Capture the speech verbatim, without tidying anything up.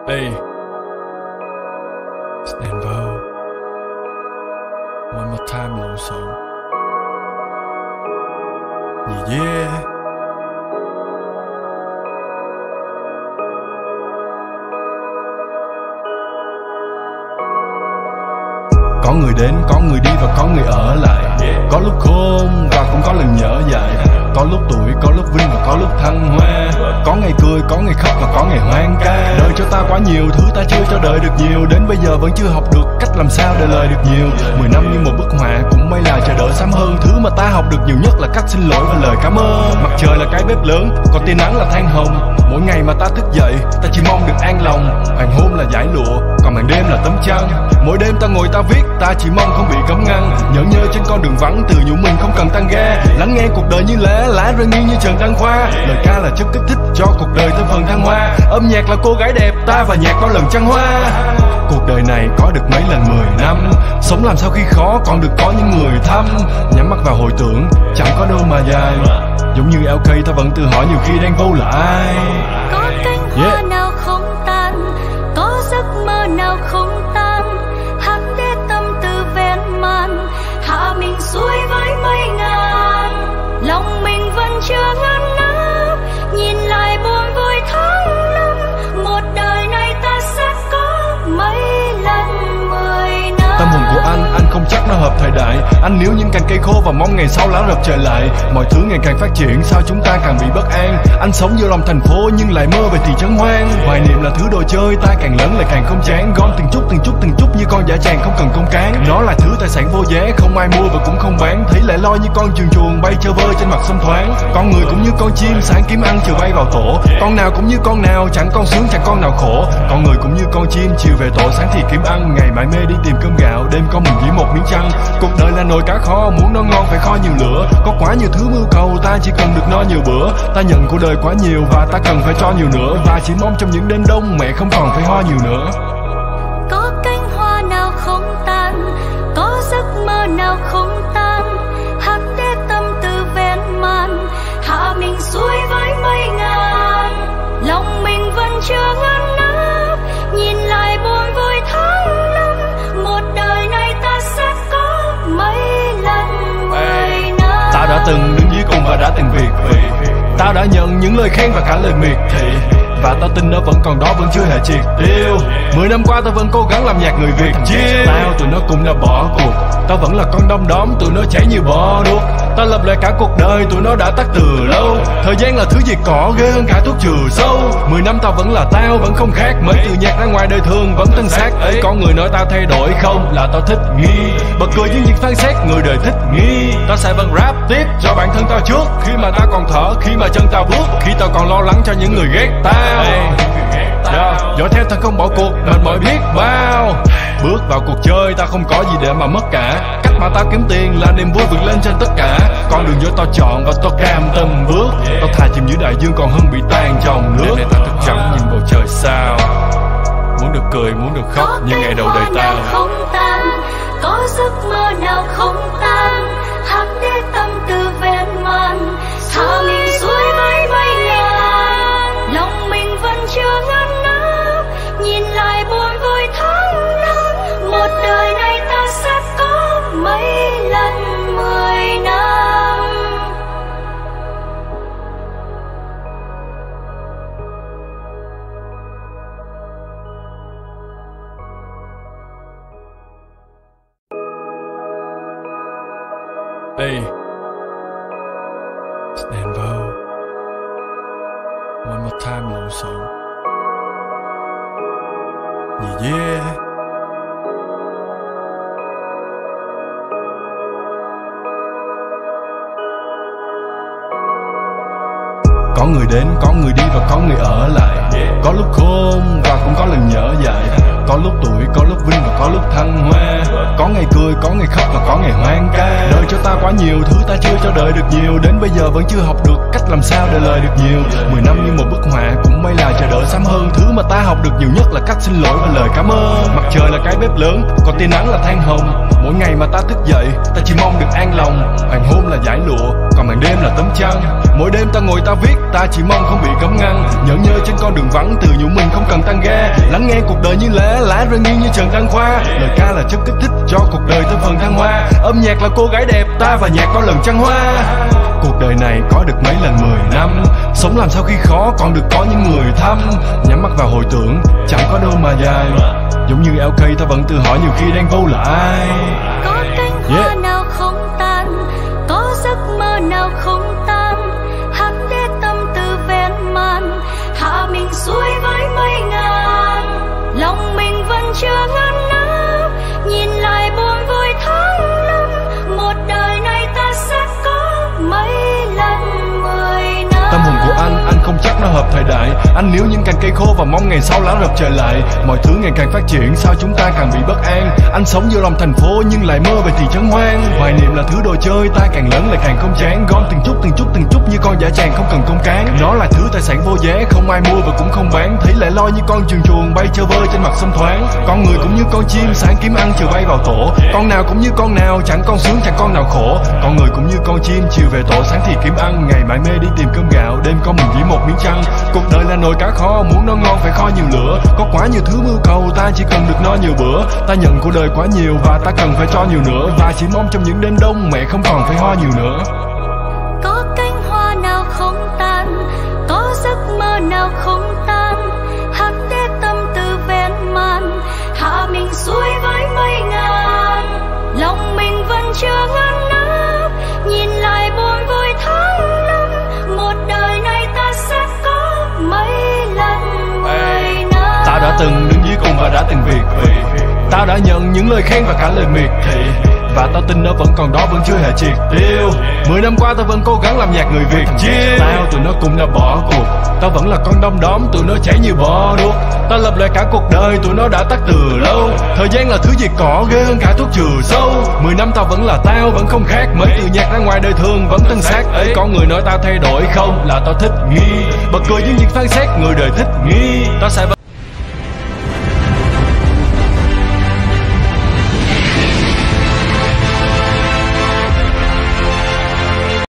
Ê, stand vào. One more time lộn xộn. Yeah yeah. Có người đến, có người đi và có người ở lại. Có lúc khôn và cũng có lần nhở dại. Có lúc tuổi, có lúc vinh và có lúc thăng hoa. Có ngày cười, có ngày khóc và có ngày hoang ca. Đời cho ta quá nhiều thứ ta chưa cho đợi được nhiều. Đến bây giờ vẫn chưa học được cách làm sao để lời được nhiều. Mười năm như một bức họa cũng may là chờ đợi sớm hơn. Thứ mà ta học được nhiều nhất là cách xin lỗi và lời cảm ơn. Mặt trời là cái bếp lớn, còn tia nắng là than hồng. Mỗi ngày mà ta thức dậy, ta chỉ mong được an lòng. Hoàng hôn là dải lụa, còn màn đêm là tấm trăng. Mỗi đêm ta ngồi ta viết, ta chỉ mong không bị cấm ngăn. Nhỡ nhơ trên con đường vắng, tự nhủ mình không cần tăng ga. Lắng nghe cuộc đời như lá, lá rơi nghiêng như trần đăng khoa. Lời ca là chất kích thích cho cuộc đời thêm phần thăng hoa. Âm nhạc là cô gái đẹp, ta và nhạc có lần trăng hoa. Cuộc đời này có được mấy lần mười năm. Sống làm sao khi khó còn được có những người thăm. Nhắm mắt vào hồi tưởng, chẳng có đâu mà dài. Giống như lờ ca ta vẫn tự hỏi nhiều khi đang vô là ai. Có cánh hoa yeah. nào không tan, có giấc mơ nào không tan. Hắn để tâm tư ven man, hạ mình xuôi với mây ngàn. Lòng mình vẫn chưa ngăn nắp, nhìn lại buồn vui tháng năm. Một đời này ta sẽ có mấy lần mười năm. Tâm hồn của anh, anh không chắc nó hợp thời đại. Anh níu những cành cây khô và mong ngày sau lá rập trở lại. Mọi thứ ngày càng phát triển, sao chúng ta càng bị bất an. Anh sống giữa lòng thành phố nhưng lại mơ về thị trấn hoang. Hoài niệm là thứ đồ chơi, ta càng lớn lại càng không chán. Gom từng chút từng chút từng chút như con dã tràng không cần công cán. Nó là thứ tài sản vô giá, không ai mua và cũng không bán. Thấy lại lo như con chuồn chuồn bay chơi vơi trên mặt sông thoáng. Con người cũng như con chim, sáng kiếm ăn chiều bay vào tổ. Con nào cũng như con nào, chẳng con sướng chẳng con nào khổ. Con người cũng như con chim, chiều về tổ sáng thì kiếm ăn. Ngày mải mê đi tìm cơm gạo, đêm con mình chỉ một miếng trăng. Cuộc đời là nồi cá kho, muốn nó ngon phải kho nhiều lửa. Có quá nhiều thứ mưu cầu, ta chỉ cần được no nhiều bữa. Ta nhận của đời quá nhiều và ta cần phải cho nhiều nữa. Và chỉ mong trong những đêm đông mẹ không còn phải ho nhiều nữa. Có cánh hoa nào không tan, có giấc mơ nào không tan. Hắn để tâm tư ven man, hạ mình xuôi với mây ngàn. Lòng mình vẫn chưa ngăn nắp, nhìn lại buồn vui tháng năm. Một đời này ta sẽ có mấy lần mười năm. Tao đã từng đứng dưới cùng và đã từng việc vì tao đã nhận những lời khen và cả lời miệt thị. Và tao tin nó vẫn còn đó, vẫn chưa hề triệt tiêu. Mười năm qua tao vẫn cố gắng làm nhạc người Việt chiêu. Tao tụi nó cũng đã bỏ cuộc, tao vẫn là con đom đóm, tụi nó cháy như bò đuốc. Tao lập lại cả cuộc đời, tụi nó đã tắt từ lâu. Thời gian là thứ diệt cỏ ghê hơn cả thuốc trừ sâu. Mười năm tao vẫn là tao, vẫn không khác. Mới từ nhạc ra ngoài đời thường vẫn tân xác ấy. Có người nói tao thay đổi không, là tao thích nghi. Bật cười những việc phán xét người đời thích nghi. Tao sẽ vẫn rap tiếp cho bản thân tao trước. Khi mà tao còn thở, khi mà chân tao bước. Khi tao còn lo lắng cho những người ghét tao. Yeah. Dõi theo ta không bỏ cuộc, mệt mỏi biết bao. Bước vào cuộc chơi ta không có gì để mà mất cả. Cách mà tao kiếm tiền là niềm vui vượt lên trên tất cả. Con đường do tao chọn và tao cam tâm bước. Tao thà chìm dưới đại dương còn hơn bị tan trong nước. Đêm nay tao thức trắng nhìn bầu trời sao. Muốn được cười, muốn được khóc như ngày đầu đời tao. Không tan, có giấc mơ nào không tan. Hắn để tâm tư ven man, hạ mình xuôi với mây ngàn. Lòng mình vẫn chưa ngăn nắp, nhìn lại buồn vui tháng năm. Một đời này ta sẽ có mấy lần mười năm. Ê, stand vào. One more time lộn xộn. Yeah yeah. Có người đến, có người đi và có người ở lại. Có lúc khôn và cũng có lần nhở dại. Có lúc tuổi, có lúc vinh và có lúc thăng hoa. Có ngày cười, có ngày khóc và có ngày hoang ca. Đời cho ta quá nhiều thứ ta chưa cho đợi được nhiều. Đến bây giờ vẫn chưa học được cách làm sao để lời được nhiều. Mười năm như một bức họa cũng may là chờ đợi sớm hơn. Thứ mà ta học được nhiều nhất là cách xin lỗi và lời cảm ơn. Mặt trời là cái bếp lớn, còn tia nắng là than hồng. Mỗi ngày mà ta thức dậy, ta chỉ mong được an lòng. Hoàng hôn là dải lụa, còn màn đêm là tấm chăn. Mỗi đêm ta ngồi ta viết, ta chỉ mong không bị cấm ngăn. Nhẫn nhơ trên con đường vắng, tự nhủ mình không cần tăng ga. Lắng nghe cuộc đời như lá, lá rơi nghiêng như trần đăng khoa. Lời ca là chất kích thích cho cuộc đời thêm phần thăng hoa. Âm nhạc là cô gái đẹp, ta và nhạc có lần trăng hoa. Cuộc đời này có được mấy lần mười năm, sống làm sao khi khó còn được có những người thăm. Nhắm mắt vào hồi tưởng, chẳng có đâu mà dài. Giống như lờ ca ta vẫn tự hỏi nhiều khi đang vô là ai. Có cánh hoa yeah. nào không tan, có giấc mơ nào không tan. Hắn để tâm tư ven man, hạ mình xuôi với mây ngàn. Lòng mình vẫn chưa ngăn nắp, nhìn lại buồn vui tháng năm. Một đời này ta sẽ có mấy lần mười năm. Tâm hồn của anh, anh không chắc nó hợp thời đại. Anh níu những cành cây khô và mong ngày sau lá rập trở lại. Mọi thứ ngày càng phát triển, sao chúng ta càng bị bất an. Anh sống giữa lòng thành phố nhưng lại mơ về thị trấn hoang. Hoài niệm là thứ đồ chơi, ta càng lớn lại càng không chán. Gom từng chút từng chút từng chút như con dã tràng không cần công cán. Nó là thứ tài sản vô giá, không ai mua và cũng không bán. Thấy lại loi như con chuồn chuồn bay chơi vơi trên mặt sông thoáng. Con người cũng như con chim, sáng kiếm ăn chiều bay vào tổ. Con nào cũng như con nào, chẳng con sướng chẳng con nào khổ. Con người cũng như con chim, chiều về tổ sáng thì kiếm ăn. Ngày mải mê đi tìm cơm gạo, đêm con mình chỉ một miếng chăn. Cuộc đời là nồi cá kho, muốn nó ngon phải kho nhiều lửa. Có quá nhiều thứ mưu cầu, ta chỉ cần được no nhiều bữa. Ta nhận của đời quá nhiều và ta cần phải cho nhiều nữa. Và chỉ mong trong những đêm đông mẹ không còn phải ho nhiều nữa. Có cánh hoa nào không tan, có giấc mơ nào không tan. Hắn để tâm tư ven man, hạ mình xuôi với mây ngàn. Lòng mình vẫn chưa ngăn nắp, nhìn lại buồn vui tháng năm. Một đời này ta sẽ có mấy lần mười năm. Tao đã từng đứng dưới cùng và đã từng việt vị. Tao đã nhận những lời khen và cả lời miệt thị. Và tao tin nó vẫn còn đó, vẫn chưa hề triệt tiêu. Mười năm qua tao vẫn cố gắng làm nhạc người Việt chiêu. Tao tụi nó cũng đã bỏ cuộc, tao vẫn là con đom đóm, tụi nó cháy như bò đuốc. Tao lập lại cả cuộc đời, tụi nó đã tắt từ lâu. Thời gian là thứ diệt cỏ ghê hơn cả thuốc trừ sâu. Mười năm tao vẫn là tao, vẫn không khác. Mới từ nhạc ra ngoài đời thường vẫn tân xác ấy. Có người nói tao thay đổi không, là tao thích nghi. Bật cười với những phán xét người đời thích nghi. Tao sẽ vẫn